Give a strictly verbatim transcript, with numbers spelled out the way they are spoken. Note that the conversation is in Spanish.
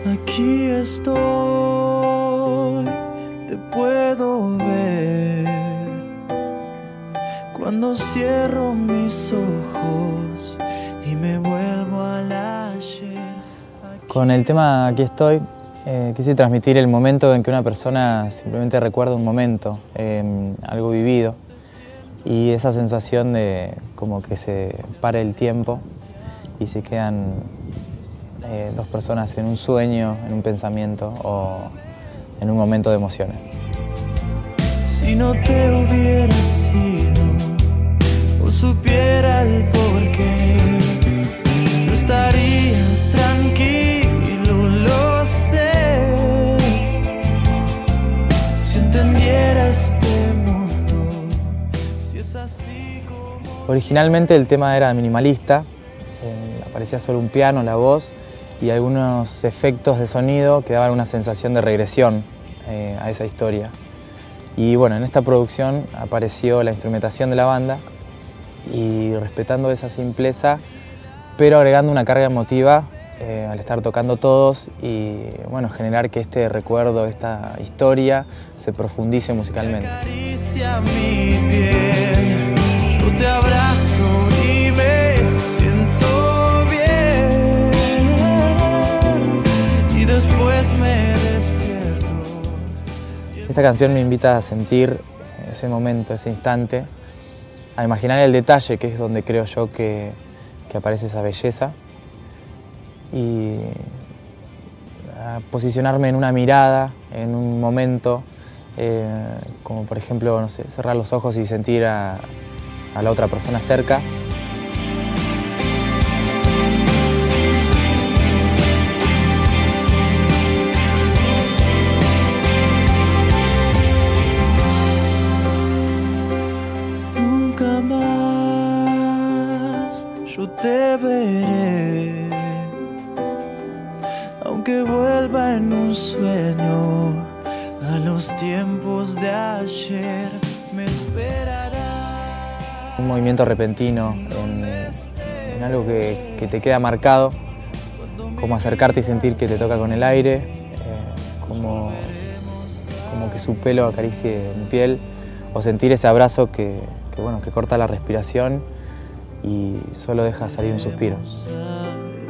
Aquí estoy, te puedo ver. Cuando cierro mis ojos y me vuelvo al ayer. Con el tema Aquí estoy, eh, quise transmitir el momento en que una persona simplemente recuerda un momento, eh, algo vivido, y esa sensación de como que se para el tiempo y se quedan eh, dos personas en un sueño, en un pensamiento o en un momento de emociones. Si no te hubiera sido o supiera el porqué, no estaría tranquilo, lo sé. Si entendiera este mundo, si es así como... Originalmente el tema era minimalista, eh, aparecía solo un piano, la voz y algunos efectos de sonido que daban una sensación de regresión eh, a esa historia. Y bueno, en esta producción apareció la instrumentación de la banda y respetando esa simpleza, pero agregando una carga emotiva eh, al estar tocando todos y bueno, generar que este recuerdo, esta historia se profundice musicalmente. Acaricia mi piel, yo te abrazo y me siento bien y después me despierto. Esta canción me invita a sentir ese momento, ese instante, a imaginar el detalle, que es donde creo yo que, que aparece esa belleza, y a posicionarme en una mirada, en un momento, eh, como por ejemplo, no sé, cerrar los ojos y sentir a, a la otra persona cerca. Nunca más yo te veré, aunque vuelva en un sueño a los tiempos de ayer, me esperará. Un movimiento repentino, en, en algo que, que te queda marcado, como acercarte y sentir que te toca con el aire, eh, como, como que su pelo acaricie mi piel, o sentir ese abrazo que, que, bueno, que corta la respiración y solo deja salir un suspiro.